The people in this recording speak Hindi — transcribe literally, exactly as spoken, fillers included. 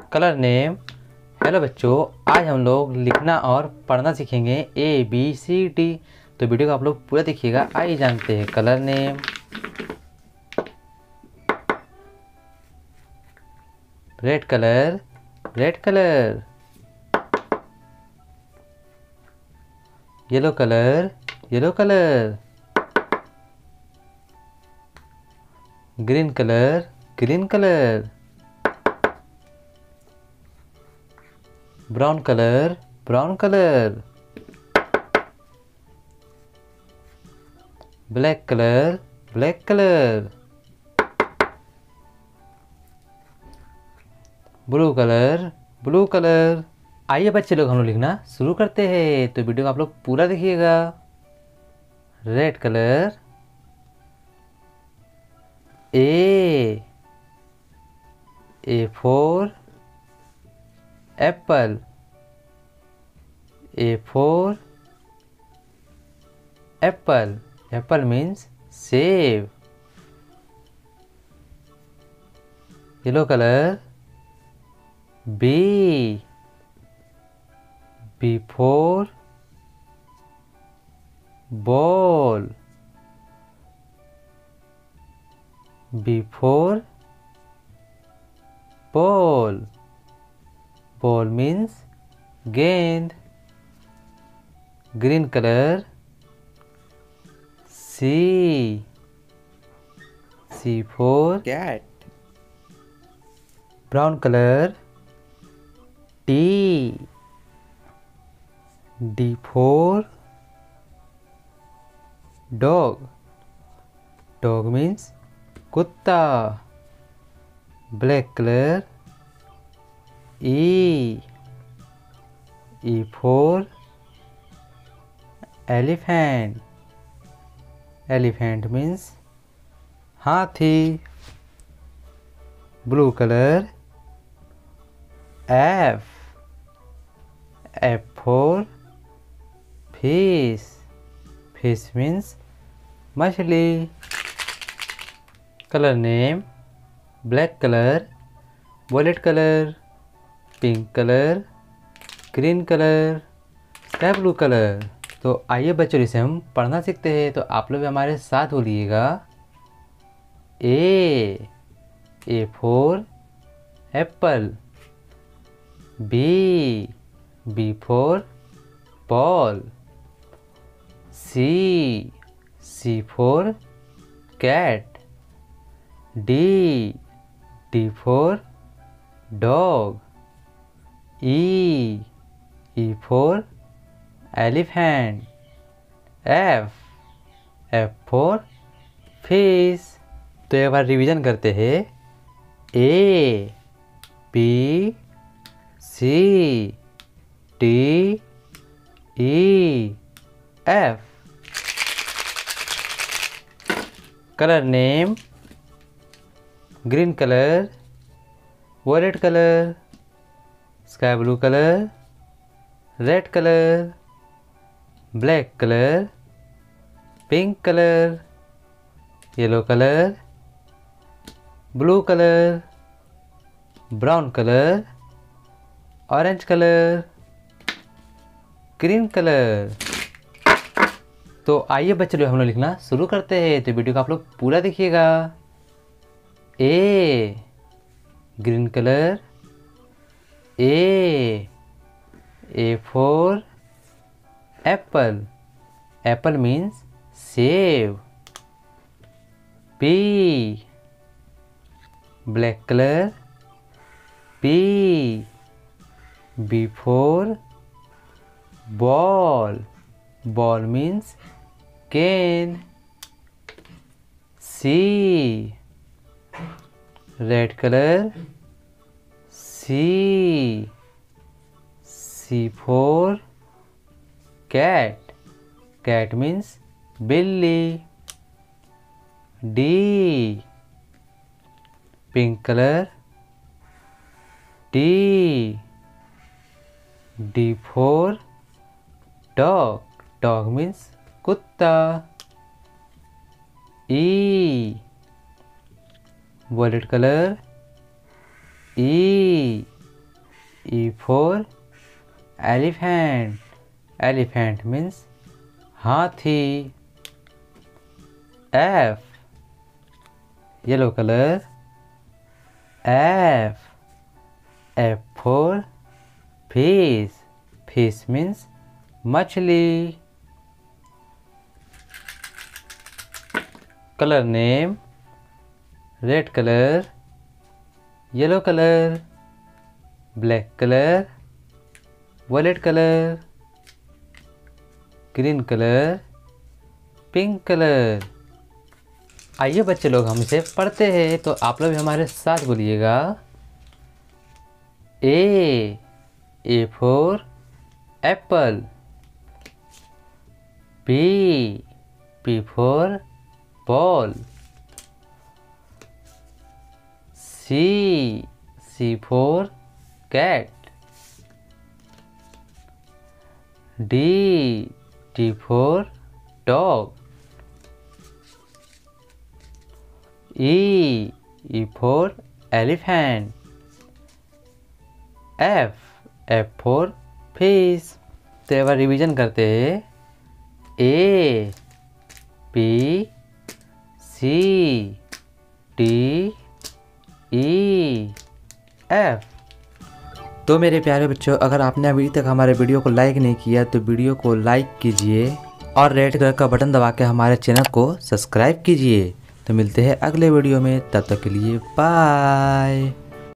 Colour name. हेलो बच्चों, आज हम लोग लिखना और पढ़ना सीखेंगे ए बी सी डी। तो वीडियो को आप लोग पूरा देखिएगा। आइए जानते हैं colour name. Red colour, red colour. Yellow colour, yellow colour. Green colour, green colour. Brown colour, brown colour. Black colour, black colour. Blue colour, blue colour. आइए बच्चे लोग, हम लोग लिखना शुरू करते हैं। तो वीडियो को आप लोग पूरा देखिएगा। Red colour. A A for apple. A for apple. Apple means सेब। Yellow colour. B B for ball. B for ball. Ball means गेंद। Green colour. C C for cat. Brown colour. D D for dog. Dog means कुत्ता। Black colour. E E for elephant. Elephant means हाथी। Blue colour. F F for fish. Fish means मछली। Colour name. Black colour, violet colour, pink colour, green colour, sky blue colour. तो आइए बच्चों, इसे हम पढ़ना सीखते हैं। तो आप लोग भी हमारे साथ बोलिएगा। A A for apple. B B for ball. C C for cat. D D for dog. E E for elephant. F F for fish. तो एक बार रिवीजन करते हैं। A B C D E F. Colour name. Green colour, violet colour, sky blue colour, red colour, black colour, pink colour, yellow colour, blue colour, brown colour, orange colour, green colour. तो आइए बच्चे लोग, हम लोग लिखना शुरू करते हैं। तो वीडियो को आप लोग पूरा देखिएगा। A green colour. A A for apple. Apple means सेब। B black colour. B B for ball. Ball means गेंद। C red colour. C C for cat. Cat means बिल्ली। D pink colour. D D for dog. Dog means कुत्ता। E violet colour. E E for elephant. Elephant means हाथी. F, yellow color. F, F for fish. Fish means मछली. Color name, red color, yellow color, black color, violet color, green color, pink colour. आइए बच्चे लोग हम इसे पढ़ते हैं, तो आप लोग भी हमारे साथ बोलिएगा. A, A for apple. B, B for ball. C, C for cat. D, D for dog. E, E for elephant. F, F for fish. तो एक बार रिवीजन करते हैं. A, B, C, D, E, F. तो मेरे प्यारे बच्चों, अगर आपने अभी तक हमारे वीडियो को लाइक नहीं किया तो वीडियो को लाइक कीजिए और रेड कलर का बटन दबा के हमारे चैनल को सब्सक्राइब कीजिए. तो मिलते हैं अगले वीडियो में, तब तक के लिए बाय.